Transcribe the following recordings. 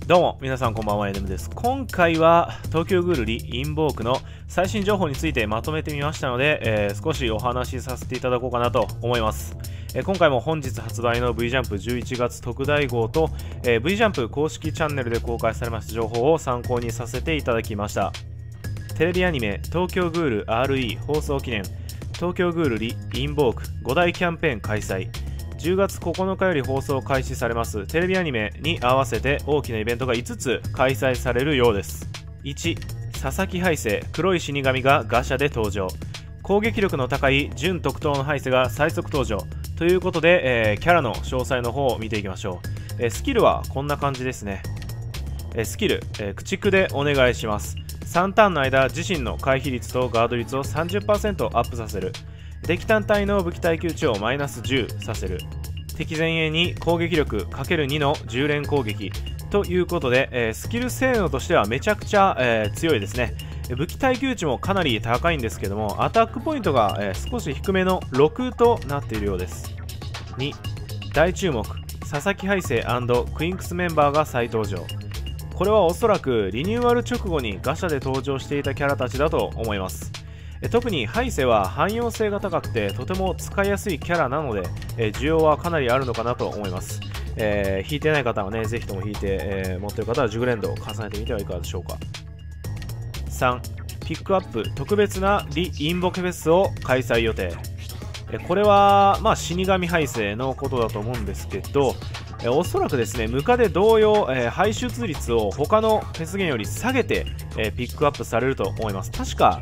どうも皆さんこんばんは、NM です。今回は東京グルリインボークの最新情報についてまとめてみましたので、少しお話しさせていただこうかなと思います。今回も本日発売の V ジャンプ11月特大号と、V ジャンプ公式チャンネルで公開されました情報を参考にさせていただきました。テレビアニメ東京グール RE 放送記念東京グールリインボーク5大キャンペーン開催。10月9日より放送開始されますテレビアニメに合わせて大きなイベントが5つ開催されるようです。1、佐々木ハイセ黒い死神がガシャで登場。攻撃力の高い準特等のハイセが最速登場ということで、キャラの詳細の方を見ていきましょう。スキルはこんな感じですね。スキル、駆逐でお願いします。3ターンの間自身の回避率とガード率を 30% アップさせる。敵単体の武器耐久値をマイナス10させる。敵前衛に攻撃力 ×2 の10連攻撃ということで、スキル性能としてはめちゃくちゃ、強いですね。武器耐久値もかなり高いんですけども、アタックポイントが、少し低めの6となっているようです。2、大注目佐々木ハイセクインクスメンバーが再登場。これはおそらくリニューアル直後にガシャで登場していたキャラたちだと思います。特にハイセは汎用性が高くてとても使いやすいキャラなので、需要はかなりあるのかなと思います。引いてない方はね、ぜひとも引いて、持っている方は熟練度を重ねてみてはいかがでしょうか。3、ピックアップ特別なリインボケフェスを開催予定。これは、死神ハイセのことだと思うんですけど、おそらくですね、ムカデ同様、排出率を他のフェスゲンより下げて、ピックアップされると思います。確か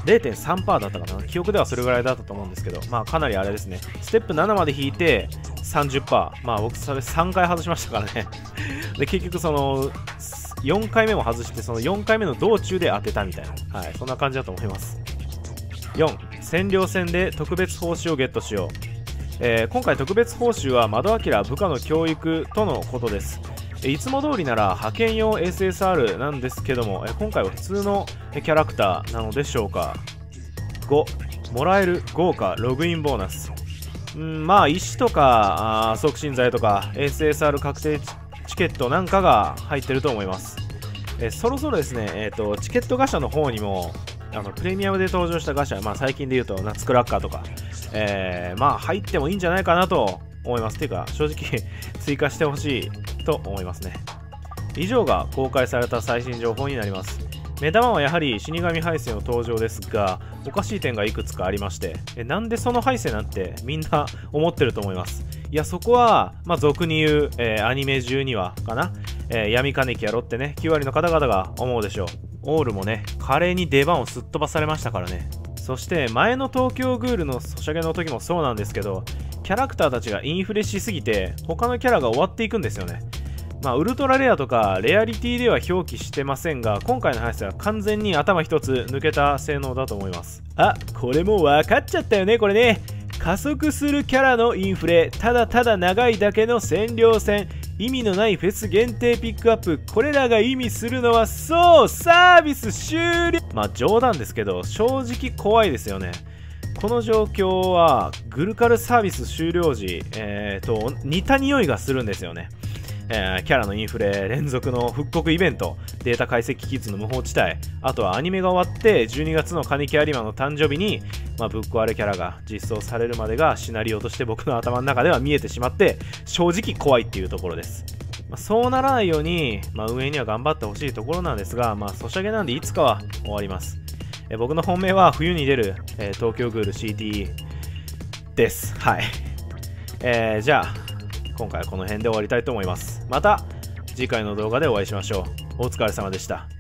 0.3% だったかな。記憶ではそれぐらいだったと思うんですけど、かなりあれですね。ステップ7まで引いて 30%。僕それ3回外しましたからね。で、結局その、4回目も外して、その4回目の道中で当てたみたいな。そんな感じだと思います。4、占領戦で特別報酬をゲットしよう。今回特別報酬は窓明部下の教育とのことです。いつも通りなら派遣用 SSR なんですけども、今回は普通のキャラクターなのでしょうか。5、もらえる豪華ログインボーナス。石とか促進剤とか SSR 確定チケットなんかが入ってると思います。そろそろですね、チケットガシャの方にもプレミアムで登場したガシャ、最近で言うとナッツクラッカーとか、入ってもいいんじゃないかなと思います。ていうか、正直追加してほしいと思いますね。以上が公開された最新情報になります。目玉はやはり死神ハイセの登場ですが、おかしい点がいくつかありまして、なんでそのハイセなんてみんな思ってると思います。いや、そこは、俗に言う、アニメ12話かな、闇金木やろってね、9割の方々が思うでしょう。オールもね、華麗に出番をすっ飛ばされましたからね。そして前の東京グールのソシャゲの時もそうなんですけど、キャラクターたちがインフレしすぎて他のキャラが終わっていくんですよね。ウルトラレアとかレアリティでは表記してませんが、今回の話は完全に頭一つ抜けた性能だと思います。これもう分かっちゃったよね。これね、加速するキャラのインフレ、ただただ長いだけの占領戦、意味のないフェス限定ピックアップ、これらが意味するのはそう、サービス終了。冗談ですけど正直怖いですよね。この状況はグルカルサービス終了時、と似た匂いがするんですよね。キャラのインフレ、連続の復刻イベント、データ解析キッズの無法地帯、あとはアニメが終わって12月のカニキ有馬の誕生日に、ぶっ壊れキャラが実装されるまでがシナリオとして僕の頭の中では見えてしまって、正直怖いっていうところです。そうならないように、運営には頑張ってほしいところなんですが、ソシャゲなんでいつかは終わります。僕の本命は冬に出る、東京グール CT です。じゃあ今回はこの辺で終わりたいと思います。また次回の動画でお会いしましょう。お疲れ様でした。